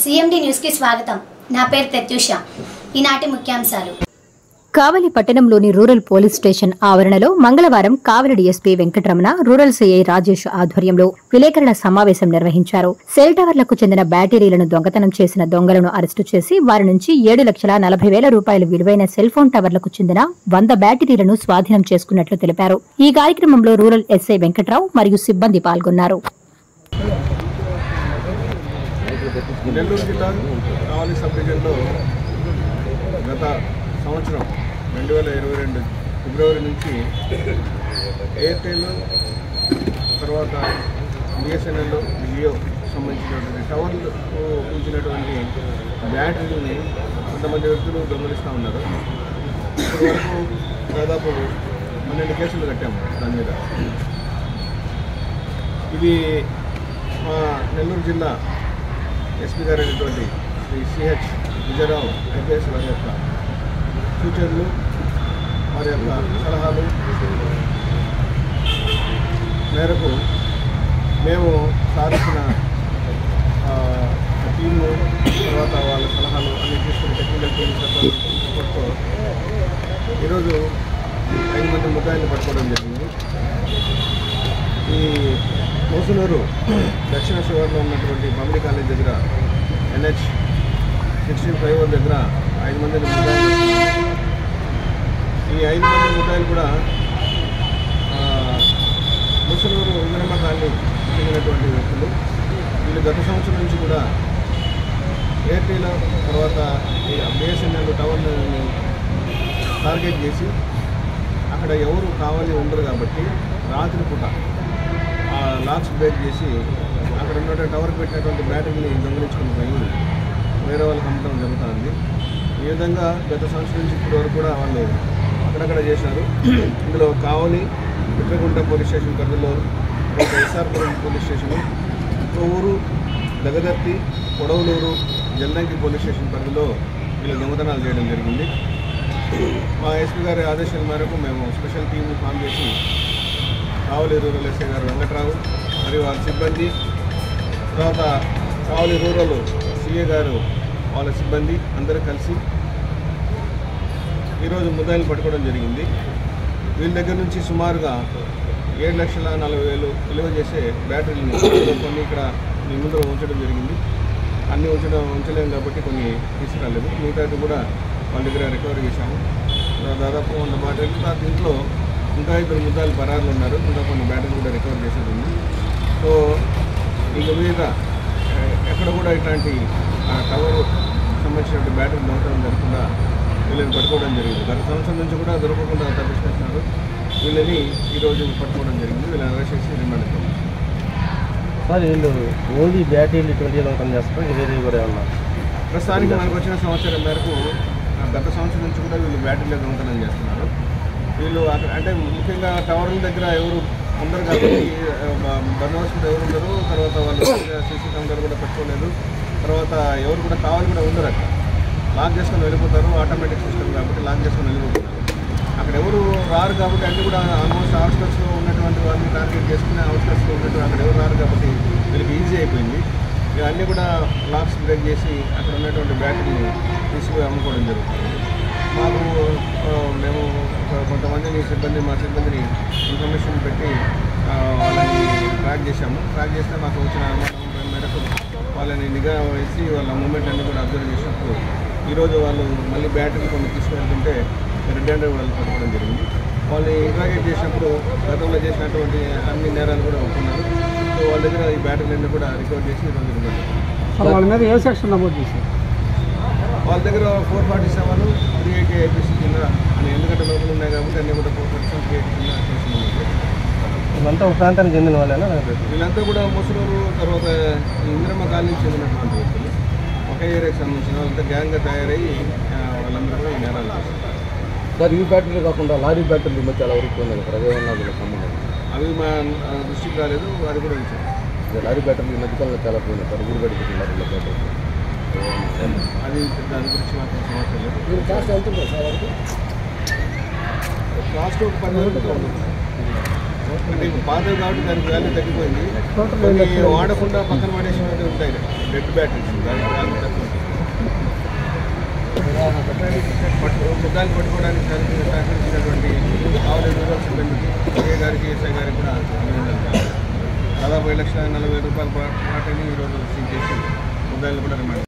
CMD news కి స్వాగతం. నా పేరు ప్రత్యూష. ఈనాటి ముఖ్యాంశాలు. కావలి పట్టణంలోని రూరల్ పోలీస్ స్టేషన్ ఆవరణలో మంగళవారం Kavali DSP Venkataramana, rural CI Rajesh ఆధ్వర్యంలో విలేకరుల సమావేశం నిర్వహించారు. సెల్ టవర్లకు చెందిన బ్యాటరీలను దొంగతనం చేసిన దొంగలను అరెస్టు చేసి వారి నుంచి 7,40,000 రూపాయలు విలువైన సెల్ ఫోన్ టవర్లకు చెందిన 100 బ్యాటరీలను స్వాధీనం చేసుకున్నట్లు తెలిపారు. ఈ కార్యక్రమంలో రూరల్ ఎస్ఐ వెంకట్రావు మరియు సిబ్బంది పాల్గొన్నారు. నెల్లూరు జిల్లా కావలి సబ్ డివిజన్లో గత సంవత్సరం 2022 ఫిబ్రవరి నుంచి ఎయిర్టెల్ తర్వాత బిఎస్ఎన్ఎల్ జియో సంబంధించినటువంటి టవర్లు ఉంచినటువంటి బ్యాటరీని కొంతమంది వ్యక్తులు దొంగలిస్తూ ఉన్నారు. ఇప్పటి వరకు దాదాపు 12 కేసులు కట్టాము దాని మీద. ఇది మా నెల్లూరు జిల్లా ఎస్పీ గారు అయినటువంటి శ్రీ సిహెచ్ విజయరావు ఐపీఎస్ వారి యొక్క సూచనలు, వారి యొక్క సలహాలు మేరకు మేము సాధించిన టీము తర్వాత వాళ్ళ సలహాలు అన్ని తీసుకుని టెక్నికల్ టీమ్ సపోర్ట్తో ఈరోజు 5 మంది ముద్దాయిల్ని పట్టుకోవడం జరిగింది. ఈ మోసునూరు దక్షిణ శివార్లో ఉన్నటువంటి పబ్లిక్ కాలేజ్ దగ్గర NH 16 దగ్గర 5 మంది ముద్దాయిలు. ఈ 5 మంది ముద్దాయిలు కూడా మోసునూరు ఇంద్రమ్మ కాలనీ చెందినటువంటి వ్యక్తులు. వీళ్ళు గత సంవత్సరం నుంచి కూడా ఎయిర్టెల్ తర్వాత బిఎస్ఎన్ఎల్ టవర్ని టార్గెట్ చేసి అక్కడ ఎవరు కావాలి ఉండరు కాబట్టి రాత్రిపూట లాక్స్ బ్రేక్ చేసి అక్కడ ఉన్నటువంటి టవర్కి పెట్టినటువంటి బ్యాటరీని దొంగిలించుకుని పోయి వేరే వాళ్ళకి అమ్మటం జరుగుతుంది. ఈ విధంగా గత సంవత్సరం నుంచి ఇప్పటి వరకు కూడా వాళ్ళు అక్కడక్కడ చేశారు. ఇందులో కావలి, విట్రగుంట పోలీస్ స్టేషన్ పరిధిలో, SR Puram police station, Kovvur, Dagadarthi, Podavalur, Jaldanki police station పరిధిలో వీళ్ళు దొంగతనాలు చేయడం జరిగింది. మా ఎస్పీ గారి ఆదేశాల మేరకు మేము స్పెషల్ టీంని ఫామ్ చేసి కావలి రూరల్ ఎస్ఐ గారు వెంకట్రావు మరియు వారి సిబ్బంది, తర్వాత కావలి రూరల్ సిఏ గారు వాళ్ళ సిబ్బంది అందరూ కలిసి ఈరోజు ముద్దాయిలు పట్టుకోవడం జరిగింది. వీళ్ళ దగ్గర నుంచి సుమారుగా 7,40,000 విలువ చేసే బ్యాటరీని కొన్ని ఇక్కడ మీ ముందర ఉంచడం జరిగింది. అన్నీ ఉంచలేము కాబట్టి కొన్ని తీసుకురాలేదు. మిగతాది కూడా వాళ్ళ దగ్గర రికవరీ చేశాము. దాదాపు 100 బ్యాటరీలు. దీంట్లో ఇంకా 2 ముద్దాయిలు పరారులు ఉన్నారు. ఇంకా కొన్ని బ్యాటరీలు కూడా రికవర్ చేసేది ఉంది. సో ఇక మీద ఎక్కడ కూడా ఇట్లాంటి టవర్ సంబంధించిన బ్యాటరీ దొరకడం జరగకుండా వీళ్ళని పట్టుకోవడం జరిగింది. గత సంవత్సరం నుంచి కూడా దొరకకుండా తప్పించుకుంటున్నారు. వీళ్ళని ఈరోజు పట్టుకోవడం జరిగింది. వీళ్ళని అరెస్ట్ చేసి రిమాండ్ ఇస్తాం. సార్ వీళ్ళు ఓన్లీ బ్యాటరీలు 20 దొంగతనం చేస్తారు, వేరే కూడా ఉన్నారు. ప్రస్తుతానికి మనకు వచ్చిన సమాచారం మేరకు గత సంవత్సరం నుంచి కూడా వీళ్ళు బ్యాటరీలో దొంగతనం చేస్తున్నారు. వీళ్ళు అక్కడ అంటే ముఖ్యంగా టవర్ల దగ్గర ఎవరు ఉండరు కాబట్టి బందోబస్తు ఎవరు ఉండరు. తర్వాత వాళ్ళు సీసీ కెమెరాలు కూడా పెట్టుకోలేదు. తర్వాత ఎవరు కూడా కావాలి కూడా ఉండరు. అక్కడ లాక్ చేసుకొని వెళ్ళిపోతారు. ఆటోమేటిక్ సిస్టమ్ కాబట్టి లాక్ చేసుకొని వెళ్ళిపోతున్నారు. అక్కడ ఎవరు రారు కాబట్టి అన్నీ కూడా ఆల్మోస్ట్ అవుట్స్కట్స్లో ఉన్నటువంటి వాళ్ళని టార్గెట్ చేసుకుని అవుట్స్కట్స్లో ఉన్నట్టు అక్కడ ఎవరు రారు కాబట్టి వీళ్ళకి ఈజీ అయిపోయింది. అన్నీ కూడా లాక్స్ బ్రేక్ చేసి అక్కడ ఉన్నటువంటి బ్యాటరీని తీసుకుని అమ్ముకోవడం జరుగుతుంది. మాకు మేము కొంతమందిని మా సిబ్బందిని ఇన్ఫర్మేషన్ పెట్టి వాళ్ళని ట్రాక్ చేశాము. ట్రాక్ చేస్తే మాకు వచ్చిన అనుమానం మేరకు వాళ్ళని నిఘా వేసి వాళ్ళ మూమెంట్ అన్నీ కూడా అబ్జర్వ్ చేసినప్పుడు ఈరోజు వాళ్ళు మళ్ళీ బ్యాటరీ కొన్ని తీసుకువెళ్తుంటే రెడ్ హ్యాండెడ్ వాళ్ళు పట్టుకోవడం జరిగింది. వాళ్ళని ఇంట్రాగేట్ చేసినప్పుడు గతంలో చేసినటువంటి అన్ని నేరాలు కూడా ఒప్పుకున్నారు. సో వాళ్ళ దగ్గర ఈ బ్యాటరీలన్నీ కూడా రికవర్ చేసి ఈరోజు రిమాండ్. వాళ్ళ మీద ఏ సెక్షన్ నమోదు చేశారు? వాళ్ళ దగ్గర 447, 380 IPC కింద అని, ఎందుకంటే లోపల ఉన్నాయి కాబట్టి అన్నీ కూడా 447, 380 కింద కేసులు ఉన్నాయి. వీళ్ళంతా ఒక ప్రాంతానికి చెందిన వాళ్ళేనా? వీళ్ళంతా కూడా ముసలూరు తర్వాత ఇంద్రమ్మ కాలనీకి చెందినటువంటి వ్యక్తులు. ఒకే ఏరియాకి సంబంధించిన వాళ్ళంతా గ్యాంగ్గా తయారయ్యి వాళ్ళందరూ కూడా ఈ నేరాలు చేస్తారు. సార్ ఈ బ్యాటరీలు కాకుండా లారీ బ్యాటరీలు మధ్య చాలా వరకు ఉన్నాయి కదా, అదే ఉన్న సంబంధం అవి మా దృష్టికి రాలేదు. అది కూడా ఇచ్చారు. లారీ బ్యాటరీలు మధ్యకాలంలో చాలా పోయినాయి సార్. ఊరు బయటకు లారీల బ్యాటరీ అది దాని గురించి మాత్రం సమాచారం లేదు. కాస్ట్ ఎంత ఉంటుంది సార్? కాస్ట్ ఒక 10,000 ఉంటుంది. అంటే పాతవి కాబట్టి దానికి వాల్యూ తగ్గిపోయింది. వాడకుండా పక్కన పడేసినటువంటి ఉంటాయి డెడ్ బ్యాటరీస్ దానికి తక్కువ ముద్దాన్ని పట్టుకోవడానికి సహకరించినటువంటి కావలి రూరల్ సిబ్బందికి ఏ గారికి ఎస్ఐ గారికి కూడా అభినందనలు. దాదాపు 1,40,000 రూపాయల పాటని ఈరోజు సీజ్ చేసి ముద్దాయిలు కూడా రిమాండ్